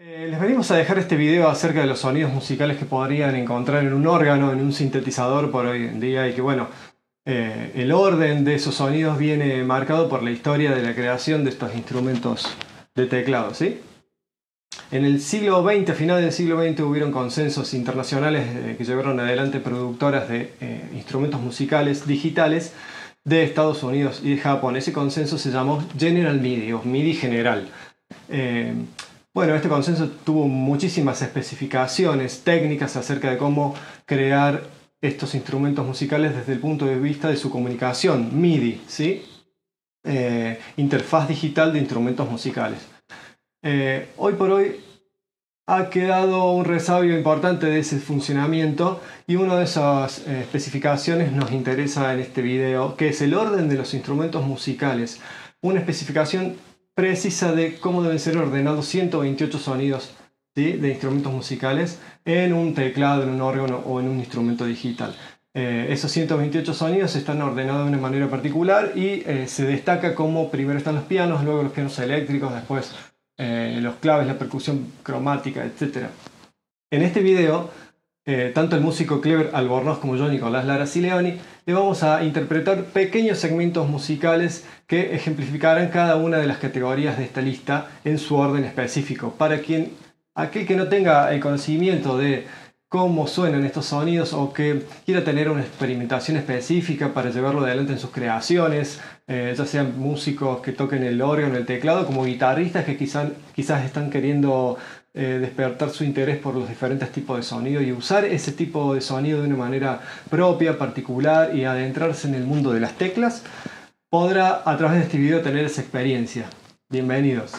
Les venimos a dejar este video acerca de los sonidos musicales que podrían encontrar en un órgano, en un sintetizador por hoy en día y que bueno, el orden de esos sonidos viene marcado por la historia de la creación de estos instrumentos de teclado, ¿sí? En el siglo XX, a finales del siglo XX, hubieron consensos internacionales que llevaron adelante productoras de instrumentos musicales digitales de Estados Unidos y de Japón. Ese consenso se llamó General MIDI o MIDI general. Eh, bueno, este consenso tuvo muchísimas especificaciones técnicas acerca de cómo crear estos instrumentos musicales desde el punto de vista de su comunicación, MIDI, ¿sí? Interfaz digital de instrumentos musicales. Hoy por hoy ha quedado un resabio importante de ese funcionamiento y una de esas especificaciones nos interesa en este video, que es el orden de los instrumentos musicales. Una especificación precisa de cómo deben ser ordenados 128 sonidos, ¿sí?, de instrumentos musicales en un teclado, en un órgano o en un instrumento digital. Esos 128 sonidos están ordenados de una manera particular y se destaca como primero están los pianos, luego los pianos eléctricos, después los claves, la percusión cromática, etc. En este video, tanto el músico Cleber Albornoz como yo, Nicolás Lara Sileoni, le vamos a interpretar pequeños segmentos musicales que ejemplificarán cada una de las categorías de esta lista en su orden específico. Para aquel que no tenga el conocimiento de cómo suenan estos sonidos o que quiera tener una experimentación específica para llevarlo adelante en sus creaciones, ya sean músicos que toquen el órgano, el teclado, como guitarristas que quizás están queriendo despertar su interés por los diferentes tipos de sonido y usar ese tipo de sonido de una manera propia, particular y adentrarse en el mundo de las teclas, podrá a través de este video tener esa experiencia. Bienvenidos.